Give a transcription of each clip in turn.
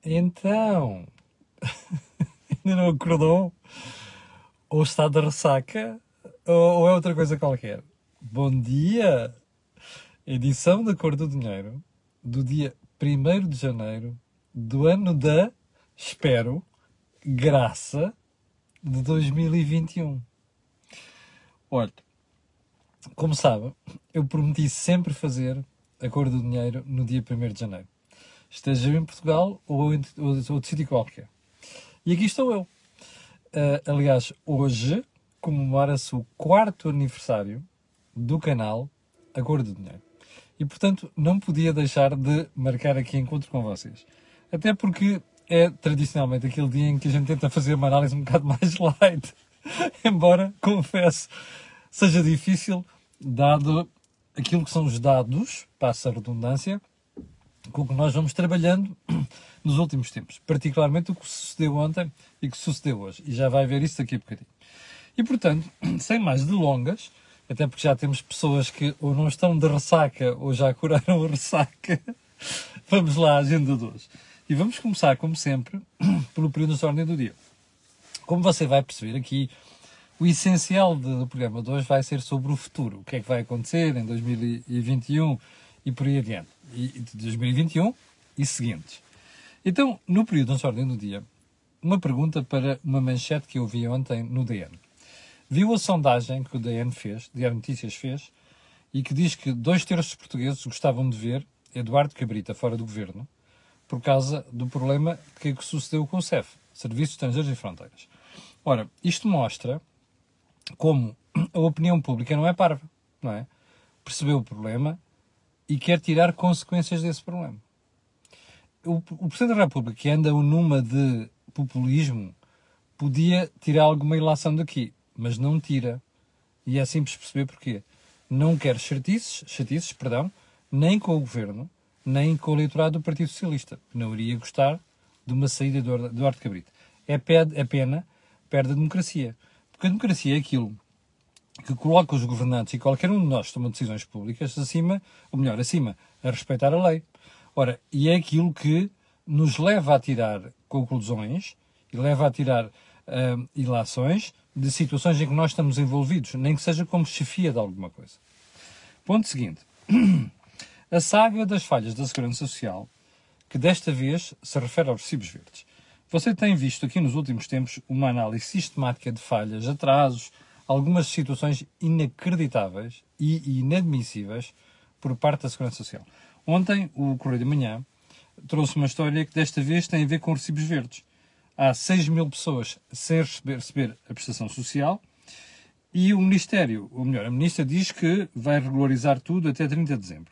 Então, ainda não acordou? Ou está de ressaca? Ou é outra coisa qualquer? Bom dia! Edição da Cor do Dinheiro, do dia 1º de janeiro, do ano da, espero, graça de 2021. Olha, como sabem, eu prometi sempre fazer a Cor do Dinheiro no dia 1º de janeiro. Esteja eu em Portugal ou de sítio qualquer. E aqui estou eu. Aliás, hoje comemora-se o 4º aniversário do canal A Cor do Dinheiro. E, portanto, não podia deixar de marcar aqui encontro com vocês. Até porque é tradicionalmente aquele dia em que a gente tenta fazer uma análise um bocado mais light. Embora, confesso, seja difícil, dado aquilo que são os dados, passa a redundância, com que nós vamos trabalhando nos últimos tempos. Particularmente o que sucedeu ontem e o que sucedeu hoje. E já vai ver isso daqui a bocadinho. E, portanto, sem mais delongas, até porque já temos pessoas que ou não estão de ressaca ou já curaram a ressaca, vamos lá à agenda de hoje. E vamos começar, como sempre, pelo período de ordem do dia. Como você vai perceber aqui, o essencial do programa de hoje vai ser sobre o futuro. O que é que vai acontecer em 2021 e por aí adiante. E de 2021 e seguintes. Então, no período de ordem do dia, uma pergunta para uma manchete que eu vi ontem no DN. Viu a sondagem que o DN fez, Diário Notícias fez, e que diz que 2/3 dos portugueses gostavam de ver Eduardo Cabrita fora do governo por causa do problema que sucedeu com o CEF, Serviços Estrangeiros e Fronteiras. Ora, isto mostra como a opinião pública não é parva, não é? Percebeu o problema e quer tirar consequências desse problema. O Presidente da República, que anda numa de populismo, podia tirar alguma ilação daqui, mas não tira. E é simples perceber porquê. Não quer chatices, nem com o governo, nem com o eleitorado do Partido Socialista, que não iria gostar de uma saída de Eduardo Cabrita. É pena, perde a democracia. Porque a democracia é aquilo que coloca os governantes e qualquer um de nós que toma decisões públicas acima, a respeitar a lei. Ora, e é aquilo que nos leva a tirar conclusões e leva a tirar ilações de situações em que nós estamos envolvidos, nem que seja como chefia de alguma coisa. Ponto seguinte. A saga das falhas da Segurança Social, que desta vez se refere aos recibos verdes. Você tem visto aqui nos últimos tempos uma análise sistemática de falhas, atrasos, algumas situações inacreditáveis e inadmissíveis por parte da Segurança Social. Ontem, o Correio da Manhã trouxe uma história que desta vez tem a ver com recibos verdes. Há 6.000 pessoas sem receber a prestação social e o Ministério, ou melhor, a Ministra diz que vai regularizar tudo até 30 de dezembro.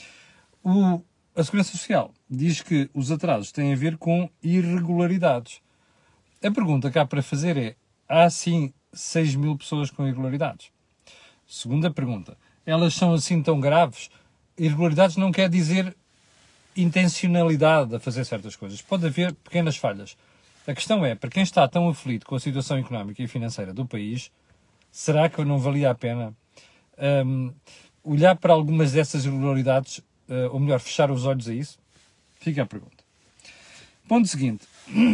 A Segurança Social diz que os atrasos têm a ver com irregularidades. A pergunta que há para fazer é, há sim 6.000 pessoas com irregularidades? Segunda pergunta, elas são assim tão graves? Irregularidades não quer dizer intencionalidade a fazer certas coisas. Pode haver pequenas falhas. A questão é, para quem está tão aflito com a situação económica e financeira do país, será que não valia a pena olhar para algumas dessas irregularidades, ou melhor, fechar os olhos a isso? Fica a pergunta. Ponto seguinte.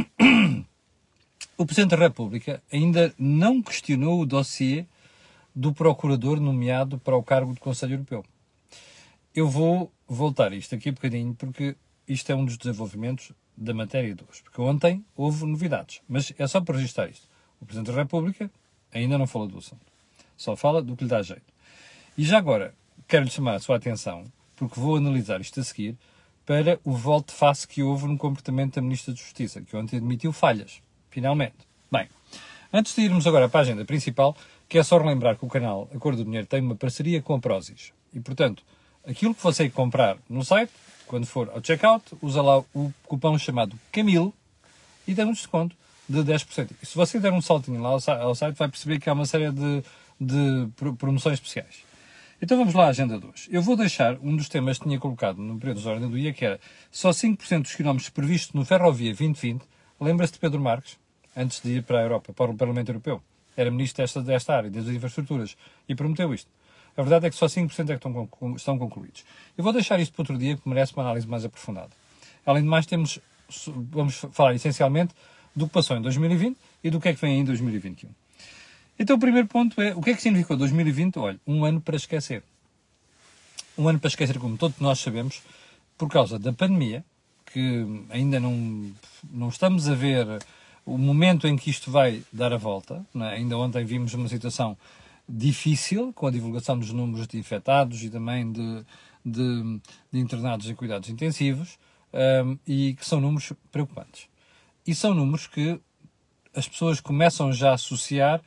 O Presidente da República ainda não questionou o dossiê do procurador nomeado para o cargo do Conselho Europeu. Eu vou voltar a isto aqui um bocadinho, porque isto é um dos desenvolvimentos da matéria de hoje. Porque ontem houve novidades, mas é só para registrar isto. O Presidente da República ainda não falou do assunto. Só fala do que lhe dá jeito. E já agora, quero-lhe chamar a sua atenção, porque vou analisar isto a seguir, para o volte-face que houve no comportamento da Ministra da Justiça, que ontem admitiu falhas. Finalmente. Bem, antes de irmos agora para a agenda principal, quero só relembrar que o canal A Cor do Dinheiro tem uma parceria com a Prozis. E, portanto, aquilo que você comprar no site, quando for ao checkout, usa lá o cupom chamado Camilo e tem um desconto de 10%. E se você der um saltinho lá ao site, vai perceber que há uma série de promoções especiais. Então vamos lá à agenda de hoje. Eu vou deixar um dos temas que tinha colocado no período de ordem do dia, que era só 5% dos quilómetros previstos no Ferrovia 2020. Lembra-se de Pedro Marques, antes de ir para a Europa, para o Parlamento Europeu? Era ministro desta área, das infraestruturas, e prometeu isto. A verdade é que só 5% é que estão concluídos. Eu vou deixar isto para outro dia, que merece uma análise mais aprofundada. Além de mais, temos vamos falar essencialmente do que passou em 2020 e do que é que vem em 2021. Então o primeiro ponto é, o que é que significou 2020? Olha, um ano para esquecer. Um ano para esquecer, como todos nós sabemos, por causa da pandemia, que ainda não estamos a ver o momento em que isto vai dar a volta, não é? Ainda ontem vimos uma situação difícil, com a divulgação dos números de infectados e também de internados em cuidados intensivos, e que são números preocupantes. E são números que as pessoas começam já a associar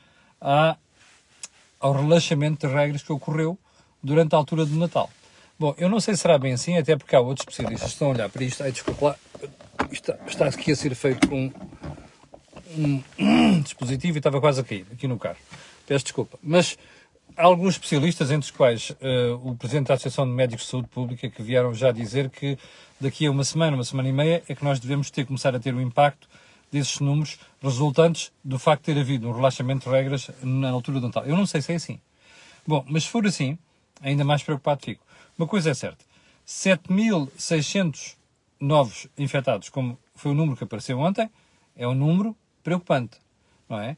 ao relaxamento de regras que ocorreu durante a altura do Natal. Bom, eu não sei se será bem assim, até porque há outros especialistas que estão a olhar para isto. Ai, desculpa lá, isto está aqui a ser feito com um dispositivo e estava quase a cair aqui no carro. Peço desculpa. Mas há alguns especialistas, entre os quais o Presidente da Associação de Médicos de Saúde Pública, que vieram já dizer que daqui a uma semana e meia, é que nós devemos começar a ter o impacto desses números resultantes do facto de ter havido um relaxamento de regras na altura do Natal. Eu não sei se é assim. Bom, mas se for assim, ainda mais preocupado fico. Uma coisa é certa, 7.600 novos infectados, como foi o número que apareceu ontem, é um número preocupante, não é?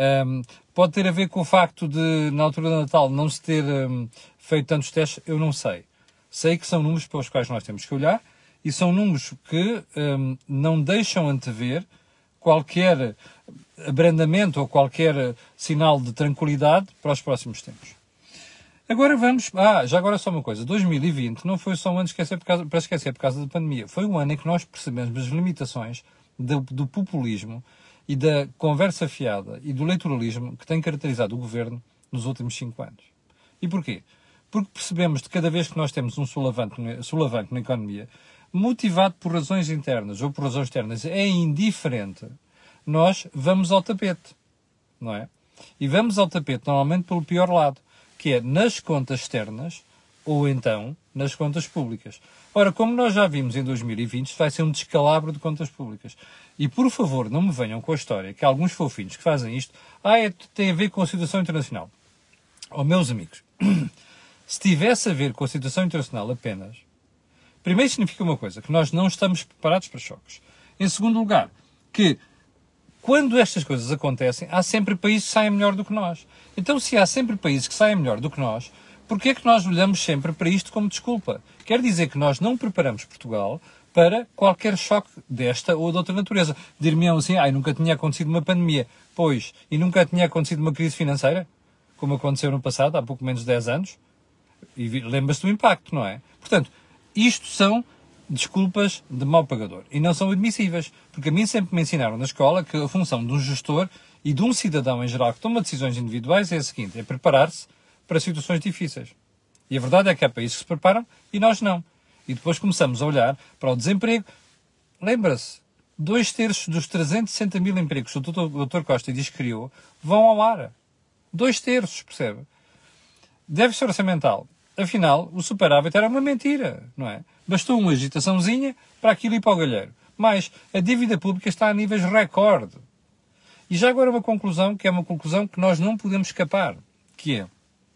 Pode ter a ver com o facto de, na altura do Natal, não se ter feito tantos testes, eu não sei. Sei que são números para os quais nós temos que olhar e são números que não deixam antever qualquer abrandamento ou qualquer sinal de tranquilidade para os próximos tempos. Agora vamos... já agora só uma coisa. 2020 não foi só um ano para esquecer por causa da pandemia. Foi um ano em que nós percebemos as limitações do populismo e da conversa fiada e do eleitoralismo que tem caracterizado o governo nos últimos 5 anos. E porquê? Porque percebemos de cada vez que nós temos um solavanco na economia, motivado por razões internas ou por razões externas, é indiferente, nós vamos ao tapete, não é? E vamos ao tapete normalmente pelo pior lado, que é nas contas externas ou então nas contas públicas. Ora, como nós já vimos em 2020, isto vai ser um descalabro de contas públicas. E, por favor, não me venham com a história que alguns fofinhos que fazem isto, tem a ver com a situação internacional. Oh, meus amigos, se tivesse a ver com a situação internacional apenas, primeiro significa uma coisa, que nós não estamos preparados para choques. Em segundo lugar, que quando estas coisas acontecem, há sempre países que saem melhor do que nós. Então, se há sempre países que saem melhor do que nós, porquê é que nós olhamos sempre para isto como desculpa? Quer dizer que nós não preparamos Portugal para qualquer choque desta ou de outra natureza. Dir-me-ão assim, nunca tinha acontecido uma pandemia. Pois, e nunca tinha acontecido uma crise financeira, como aconteceu no passado, há pouco menos de 10 anos. E lembra-se do impacto, não é? Portanto, isto são desculpas de mau pagador. E não são admissíveis. Porque a mim sempre me ensinaram na escola que a função de um gestor e de um cidadão em geral que toma decisões individuais é a seguinte, é preparar-se para situações difíceis. E a verdade é que há países que se preparam e nós não. E depois começamos a olhar para o desemprego. Lembra-se, 2/3 dos 360 mil empregos que o Dr. Costa diz que criou vão ao ar. 2/3, percebe? Deve ser orçamental. Afinal, o superávit era uma mentira, não é? Bastou uma agitaçãozinha para aquilo ir para o galheiro. Mas a dívida pública está a níveis recorde. E já agora uma conclusão, que é uma conclusão que nós não podemos escapar, que é,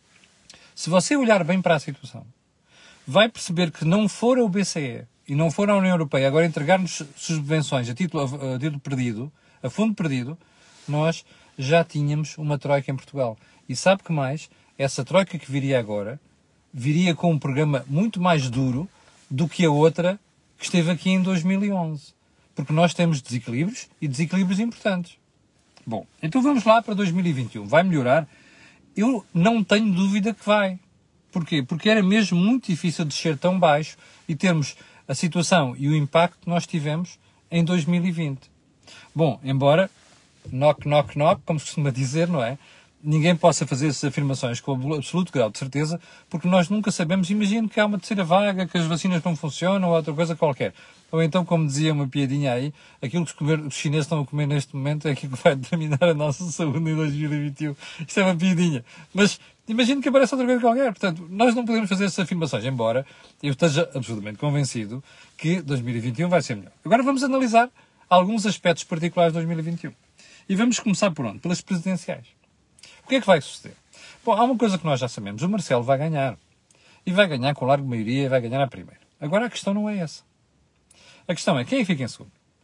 se você olhar bem para a situação, vai perceber que não for o BCE e não for a União Europeia agora entregar-nos subvenções a título perdido, a fundo perdido, nós já tínhamos uma troika em Portugal. E sabe que mais? Essa troika que viria agora, viria com um programa muito mais duro do que a outra que esteve aqui em 2011. Porque nós temos desequilíbrios e desequilíbrios importantes. Bom, então vamos lá para 2021. Vai melhorar? Eu não tenho dúvida que vai. Porquê? Porque era mesmo muito difícil descer tão baixo e termos a situação e o impacto que nós tivemos em 2020. Bom, embora, knock, knock, knock, como se costuma dizer, não é? Ninguém possa fazer essas afirmações com absoluto grau de certeza, porque nós nunca sabemos. Imagino que há uma terceira vaga, que as vacinas não funcionam, ou outra coisa qualquer. Ou então, como dizia uma piadinha aí, aquilo que os chineses estão a comer neste momento é aquilo que vai determinar a nossa saúde em 2021. Isto é uma piadinha. Mas imagino que apareça outra coisa qualquer. Portanto, nós não podemos fazer essas afirmações, embora eu esteja absolutamente convencido que 2021 vai ser melhor. Agora vamos analisar alguns aspectos particulares de 2021. E vamos começar por onde? Pelas presidenciais. O que é que vai suceder? Bom, há uma coisa que nós já sabemos. O Marcelo vai ganhar. E vai ganhar com larga maioria e vai ganhar à primeira. Agora a questão não é essa. A questão é quem é que fica em segundo?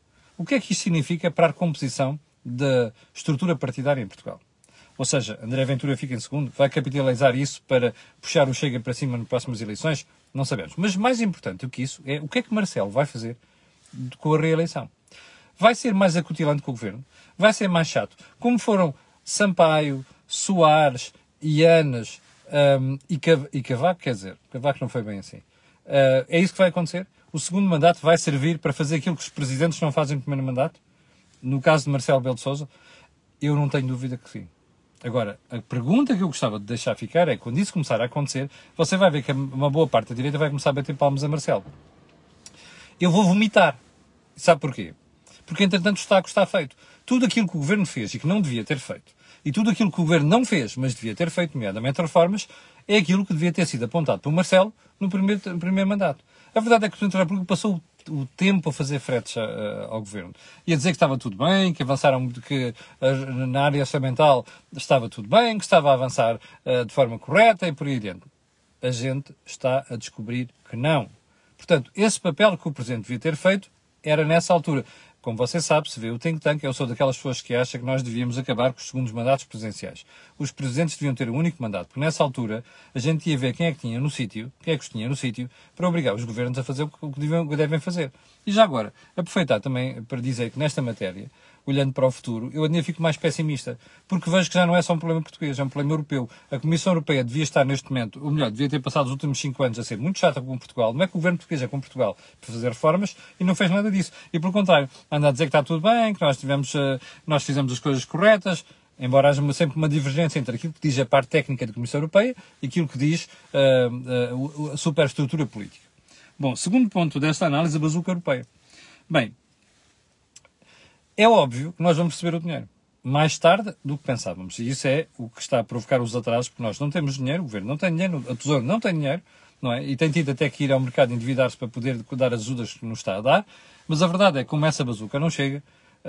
O que é que isto significa para a composição da estrutura partidária em Portugal? Ou seja, André Ventura fica em segundo, vai capitalizar isso para puxar o Chega para cima nas próximas eleições? Não sabemos. Mas mais importante do que isso é o que é que Marcelo vai fazer com a reeleição. Vai ser mais acutilante com o governo? Vai ser mais chato? Como foram Sampaio, Soares, Ianes e Cavaco, quer dizer, Cavaco não foi bem assim. É isso que vai acontecer? O segundo mandato vai servir para fazer aquilo que os presidentes não fazem no primeiro mandato? No caso de Marcelo Rebelo de Sousa, eu não tenho dúvida que sim. Agora, a pergunta que eu gostava de deixar ficar é, quando isso começar a acontecer, você vai ver que uma boa parte da direita vai começar a bater palmas a Marcelo. Eu vou vomitar. Sabe porquê? Porque, entretanto, está feito. Tudo aquilo que o Governo fez e que não devia ter feito, e tudo aquilo que o Governo não fez, mas devia ter feito, nomeadamente reformas, é aquilo que devia ter sido apontado por Marcelo no primeiro mandato. A verdade é que o Presidente da República passou o tempo a fazer fretes ao Governo. E a dizer que estava tudo bem, que avançaram, que na área orçamental estava tudo bem, que estava a avançar de forma correta e por aí adiante. A gente está a descobrir que não. Portanto, esse papel que o Presidente devia ter feito era nessa altura. Como você sabe, se vê o think tank, eu sou daquelas pessoas que acham que nós devíamos acabar com os segundos mandatos presidenciais. Os presidentes deviam ter um único mandato, porque nessa altura a gente ia ver quem é que tinha no sítio, quem é que os tinha no sítio, para obrigar os governos a fazer o que devem fazer. E já agora, aproveitar também para dizer que nesta matéria, olhando para o futuro, eu ainda fico mais pessimista, porque vejo que já não é só um problema português, é um problema europeu. A Comissão Europeia devia estar neste momento, ou melhor, devia ter passado os últimos 5 anos a ser muito chata com Portugal. Não é que o governo português é com Portugal para fazer reformas e não fez nada disso. E pelo contrário, anda a dizer que está tudo bem, que nós fizemos as coisas corretas, embora haja sempre uma divergência entre aquilo que diz a parte técnica da Comissão Europeia e aquilo que diz a superestrutura política. Bom, segundo ponto desta análise, a bazuca europeia. Bem, é óbvio que nós vamos receber o dinheiro mais tarde do que pensávamos. E isso é o que está a provocar os atrasos, porque nós não temos dinheiro, o Governo não tem dinheiro, a Tesouro não tem dinheiro, não é? E tem tido até que ir ao mercado endividar-se para poder dar as ajudas que nos está a dar. Mas a verdade é que, como essa bazuca não chega,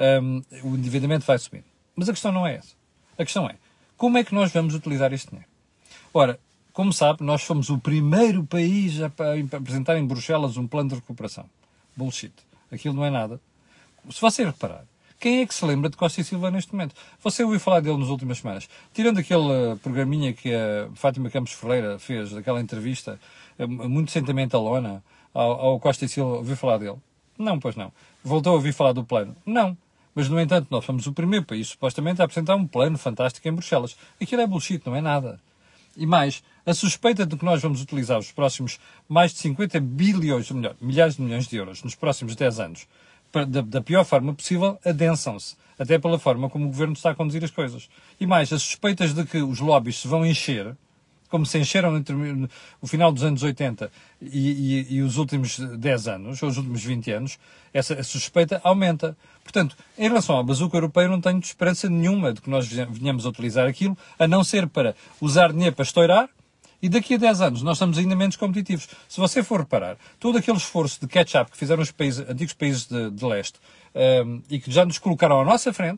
o endividamento vai subir. Mas a questão não é essa. A questão é, como é que nós vamos utilizar este dinheiro? Ora, como sabe, nós fomos o primeiro país a apresentar em Bruxelas um plano de recuperação. Bullshit. Aquilo não é nada. Se você reparar, quem é que se lembra de Costa e Silva neste momento? Você ouviu falar dele nas últimas semanas. Tirando aquele programinha que a Fátima Campos Ferreira fez, daquela entrevista muito sentimentalona ao Costa e Silva, ouviu falar dele? Não, pois não. Voltou a ouvir falar do plano? Não. Mas, no entanto, nós fomos o primeiro país, supostamente, a apresentar um plano fantástico em Bruxelas. Aquilo é bullshit, não é nada. E mais, a suspeita de que nós vamos utilizar os próximos mais de 50 bilhões, ou melhor, milhares de milhões de euros nos próximos 10 anos, da pior forma possível, adensam-se. Até pela forma como o Governo está a conduzir as coisas. E mais, as suspeitas de que os lobbies se vão encher, como se encheram no final dos anos 80 e os últimos 10 anos, ou os últimos 20 anos, essa suspeita aumenta. Portanto, em relação à bazuca europeia, não tenho esperança nenhuma de que nós venhamos a utilizar aquilo, a não ser para usar dinheiro para estourar, e daqui a 10 anos nós estamos ainda menos competitivos. Se você for reparar, todo aquele esforço de catch-up que fizeram os antigos países de leste e que já nos colocaram à nossa frente,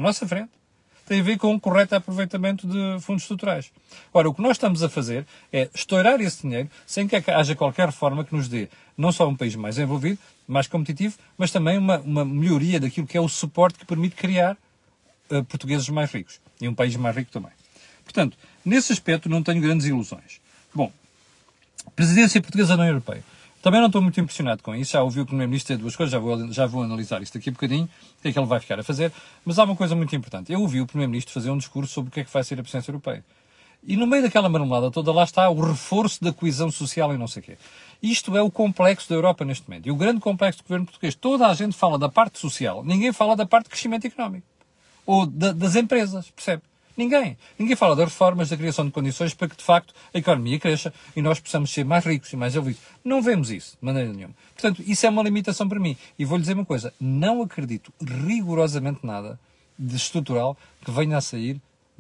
tem a ver com um correto aproveitamento de fundos estruturais. Ora, o que nós estamos a fazer é estourar esse dinheiro sem que haja qualquer forma que nos dê não só um país mais envolvido, mais competitivo, mas também uma melhoria daquilo que é o suporte que permite criar portugueses mais ricos. E um país mais rico também. Portanto, nesse aspecto não tenho grandes ilusões. Bom, presidência portuguesa da União Europeia. Também não estou muito impressionado com isso. Já ouvi o Primeiro-Ministro dizer duas coisas, já vou analisar isto daqui a bocadinho, o que é que ele vai ficar a fazer. Mas há uma coisa muito importante. Eu ouvi o Primeiro-Ministro fazer um discurso sobre o que é que vai ser a presidência europeia. E no meio daquela marmelada toda, lá está o reforço da coesão social e não sei o quê. Isto é o complexo da Europa neste momento. E o grande complexo do governo português. Toda a gente fala da parte social, ninguém fala da parte de crescimento económico. Ou das empresas, percebe? Ninguém. Ninguém fala das reformas, da criação de condições para que, de facto, a economia cresça e nós possamos ser mais ricos e mais evoluídos. Não vemos isso, de maneira nenhuma. Portanto, isso é uma limitação para mim. E vou-lhe dizer uma coisa. Não acredito rigorosamente nada de estrutural que venha a sair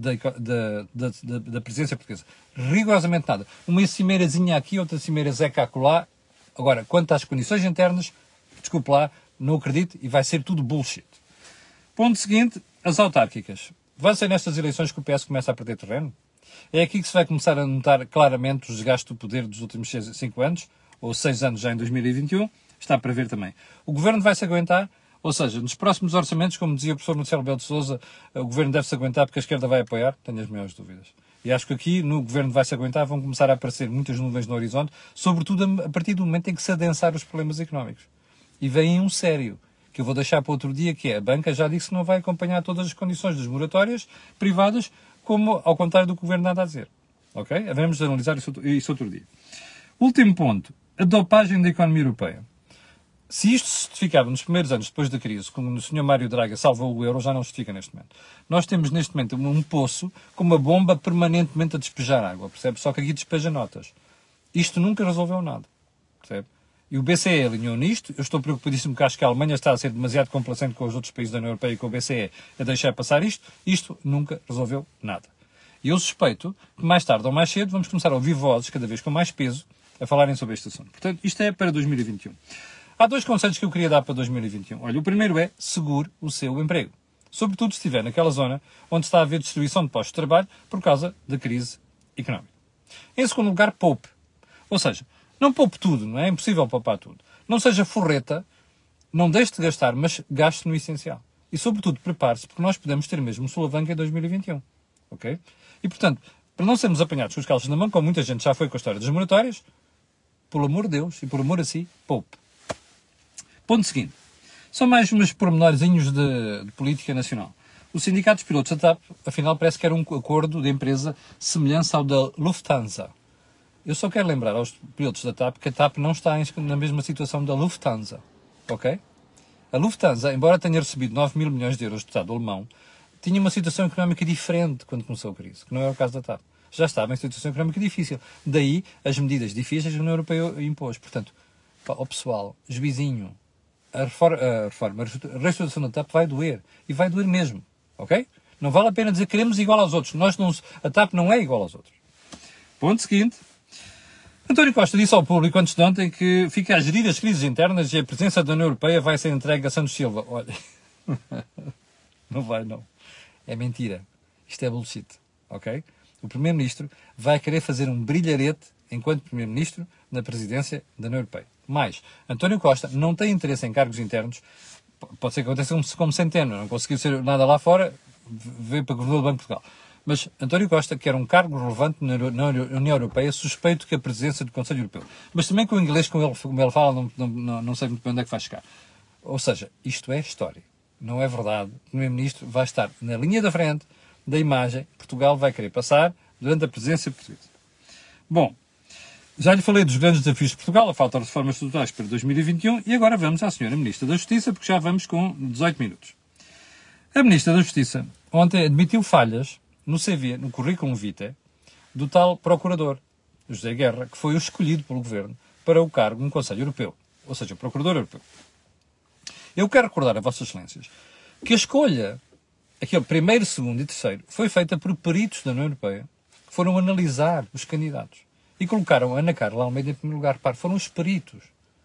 da presidência portuguesa. Rigorosamente nada. Uma cimeirazinha aqui, outra cimeira zeca acolá. Agora, quanto às condições internas, desculpe lá, não acredito e vai ser tudo bullshit. Ponto seguinte, as autárquicas. Vai ser nestas eleições que o PS começa a perder terreno? É aqui que se vai começar a notar claramente o desgaste do poder dos últimos 5 anos, ou 6 anos já em 2021, está para ver também. O Governo vai-se aguentar Ou seja, nos próximos orçamentos, como dizia o professor Marcelo Rebelo de Sousa, o Governo deve-se aguentar porque a esquerda vai apoiar, tenho as maiores dúvidas. E acho que aqui, no Governo vai-se aguentar, vão começar a aparecer muitas nuvens no horizonte, sobretudo a partir do momento em que se adensar os problemas económicos. E vem um sério, que eu vou deixar para outro dia, que é a banca já disse que não vai acompanhar todas as condições das moratórias privadas, como ao contrário do que o Governo nada a dizer. Ok? Vamos analisar isso outro dia. Último ponto. A dopagem da economia europeia. Se isto se justificava nos primeiros anos depois da crise, como o Sr. Mário Draghi salvou o euro, já não justifica neste momento. Nós temos neste momento um poço com uma bomba permanentemente a despejar água, percebe? Só que aqui despeja notas. Isto nunca resolveu nada, percebe? E o BCE alinhou nisto. Eu estou preocupadíssimo que acho que a Alemanha está a ser demasiado complacente com os outros países da União Europeia e com o BCE a deixar passar isto. Isto nunca resolveu nada. E eu suspeito que mais tarde ou mais cedo vamos começar a ouvir vozes, cada vez com mais peso, a falarem sobre este assunto. Portanto, isto é para 2021. Há dois conselhos que eu queria dar para 2021. Olha, o primeiro é segure o seu emprego. Sobretudo se estiver naquela zona onde está a haver destruição de postos de trabalho por causa da crise económica. Em segundo lugar, poupe. Ou seja, não poupe tudo, não é? É impossível poupar tudo. Não seja forreta, não deixe de gastar, mas gaste no essencial. E, sobretudo, prepare-se, porque nós podemos ter mesmo um solavanco em 2021. Ok? E, portanto, para não sermos apanhados com os calços na mão, como muita gente já foi com a história das moratórias, por amor de Deus e por amor a si, poupe. Ponto seguinte. São mais uns pormenorzinhos de política nacional. O Sindicato dos Pilotos da TAP, afinal, parece que era um acordo de empresa semelhante ao da Lufthansa. Eu só quero lembrar aos pilotos da TAP que a TAP não está na mesma situação da Lufthansa. Ok? A Lufthansa, embora tenha recebido 9 mil milhões de euros do Estado alemão, tinha uma situação económica diferente quando começou a crise, que não é o caso da TAP. Já estava em situação económica difícil. Daí as medidas difíceis que a União Europeia impôs. Portanto, ao pessoal, juizinho, a restauração da TAP vai doer. E vai doer mesmo. Ok? Não vale a pena dizer que queremos igual aos outros. A TAP não é igual aos outros. Ponto seguinte. António Costa disse ao público antes de ontem que fica a gerir as crises internas e a presença da União Europeia vai ser entregue a Santos Silva. Olha, não vai não. É mentira. Isto é bullshit. Ok? O Primeiro-Ministro vai querer fazer um brilharete enquanto Primeiro-Ministro na presidência da União Europeia. Mais, António Costa não tem interesse em cargos internos. Pode ser que aconteça como Centeno, não conseguiu ser nada lá fora, veio para governador do Banco de Portugal. Mas António Costa quer um cargo relevante na União Europeia, suspeito que a presidência do Conselho Europeu. Mas também com o inglês, como ele fala, não sei muito bem onde é que vai chegar. Ou seja, isto é história. Não é verdade. O Primeiro-Ministro vai estar na linha da frente da imagem que Portugal vai querer passar durante a presidência portuguesa. Bom, já lhe falei dos grandes desafios de Portugal, a falta de reformas estruturais para 2021, e agora vamos à senhora Ministra da Justiça, porque já vamos com 18 minutos. A Ministra da Justiça ontem admitiu falhas no CV, no currículo vitae, do tal Procurador, José Guerra, que foi o escolhido pelo Governo para o cargo no Conselho Europeu, ou seja, Procurador Europeu. Eu quero recordar a Vossas Excelências que a escolha, aquele primeiro, segundo e terceiro, foi feita por peritos da União Europeia, que foram analisar os candidatos e colocaram a Ana Carla Almeida em primeiro lugar. Foram os peritos.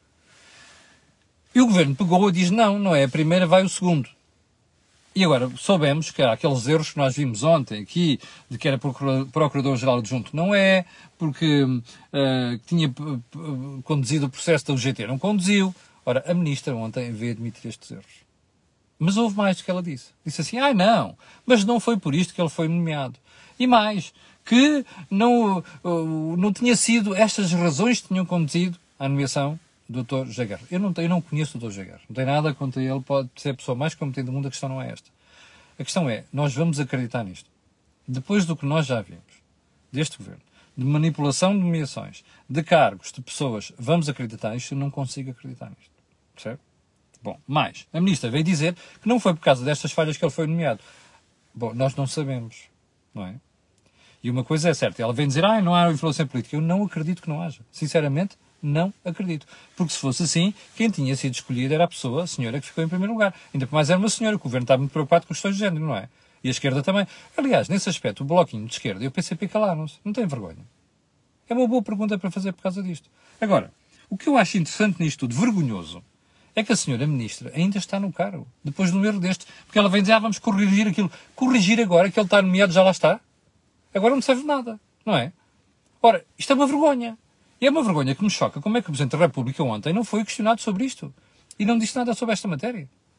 E o Governo pegou e diz, não é a primeira, vai o segundo. E agora soubemos que há aqueles erros que nós vimos ontem aqui, de que era Procurador-Geral Adjunto, não é, porque tinha conduzido o processo da UGT, não conduziu. Ora, a Ministra ontem veio admitir estes erros. Mas houve mais do que ela disse. Disse assim, não, mas não foi por isto que ele foi nomeado. E mais, que não tinha sido estas razões que tinham conduzido à nomeação do Dr. José Guerra. Eu não conheço o Dr. José Guerra. Não tem nada contra ele, pode ser a pessoa mais competente do mundo, a questão não é esta. A questão é, nós vamos acreditar nisto. Depois do que nós já vimos deste Governo, de manipulação de nomeações, de cargos, de pessoas, vamos acreditar nisto? Eu não consigo acreditar nisto. Percebe? Bom, mais, a Ministra veio dizer que não foi por causa destas falhas que ele foi nomeado. Bom, nós não sabemos, não é? E uma coisa é certa, ela vem dizer, não há influência política. Eu não acredito que não haja. Sinceramente, não acredito. Porque se fosse assim, quem tinha sido escolhido era a senhora que ficou em primeiro lugar. Ainda por mais era uma senhora, que o Governo está muito preocupado com questões de género, não é? E a esquerda também. Aliás, nesse aspecto, o Bloquinho de Esquerda e o PCP calaram-se. Não tem vergonha. É uma boa pergunta para fazer por causa disto. Agora, o que eu acho interessante nisto tudo, vergonhoso, é que a senhora Ministra ainda está no cargo, depois de um erro deste. Porque ela vem dizer, vamos corrigir aquilo. Corrigir agora, que ele está nomeado, já lá está? Agora não serve de nada, não é? Ora, isto é uma vergonha. E é uma vergonha que me choca como é que o Presidente da República ontem não foi questionado sobre isto. E não disse nada sobre esta matéria.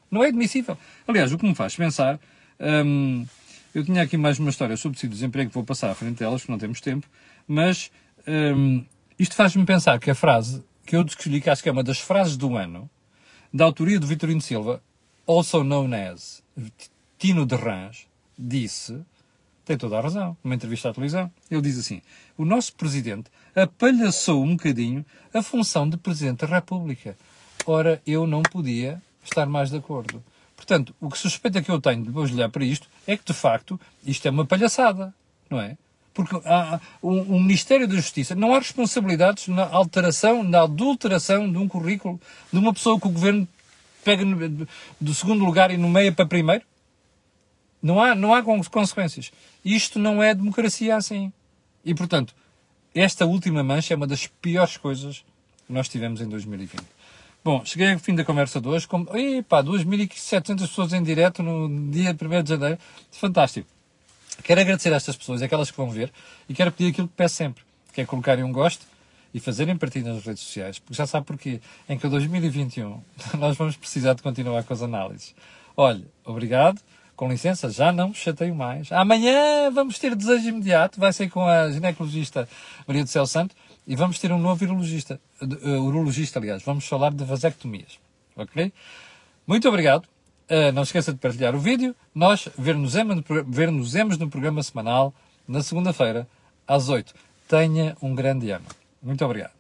Não é admissível. Aliás, o que me faz pensar... eu tinha aqui mais uma história sobre o desemprego que vou passar à frente delas, que não temos tempo, mas isto faz-me pensar que a frase que eu escolhi, que acho que é uma das frases do ano, da autoria do Vitorino Silva, also known as Tino de Rãs, disse, tem toda a razão, numa entrevista à televisão, ele diz assim: o nosso Presidente apalhaçou um bocadinho a função de Presidente da República. Ora, eu não podia estar mais de acordo. Portanto, o que suspeita que eu tenho depois de olhar para isto é que, de facto, isto é uma palhaçada, não é? Porque o Ministério da Justiça não há responsabilidades na alteração, na adulteração de um currículo de uma pessoa que o Governo pega do segundo lugar e nomeia para primeiro. Não há consequências. Isto não é democracia assim. E, portanto, esta última mancha é uma das piores coisas que nós tivemos em 2020. Bom, cheguei ao fim da conversa de hoje. 2.700 pessoas em direto no dia 1º de janeiro. Fantástico. Quero agradecer a estas pessoas, aquelas que vão ver, e quero pedir aquilo que peço sempre, que é colocarem um gosto e fazerem partilha nas redes sociais, porque já sabe porquê. Em que 2021 nós vamos precisar de continuar com as análises. Olha, obrigado. Com licença, já não chateio mais. Amanhã vamos ter desejo imediato. Vai ser com a ginecologista Maria do Céu Santo. E vamos ter um novo urologista, aliás. Vamos falar de vasectomias. Ok? Muito obrigado. Não esqueça de partilhar o vídeo. Nós ver-nos-emos no programa semanal, na segunda-feira, às 8. Tenha um grande ano. Muito obrigado.